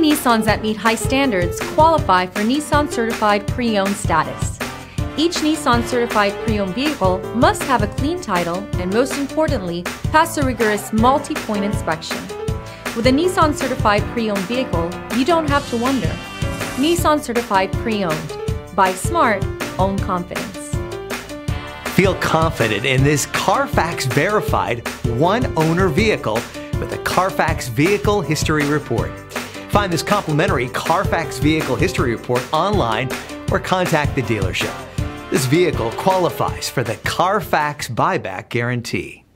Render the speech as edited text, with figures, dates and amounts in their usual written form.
Nissans that meet high standards qualify for Nissan Certified Pre-Owned status. Each Nissan Certified Pre-Owned vehicle must have a clean title and, most importantly, pass a rigorous multi-point inspection. With a Nissan Certified Pre-Owned vehicle, you don't have to wonder. Nissan Certified Pre-Owned. Buy smart, own confidence. Feel confident in this Carfax verified one-owner vehicle with a Carfax Vehicle History Report. Find this complimentary Carfax Vehicle History Report online or contact the dealership. This vehicle qualifies for the Carfax Buyback Guarantee.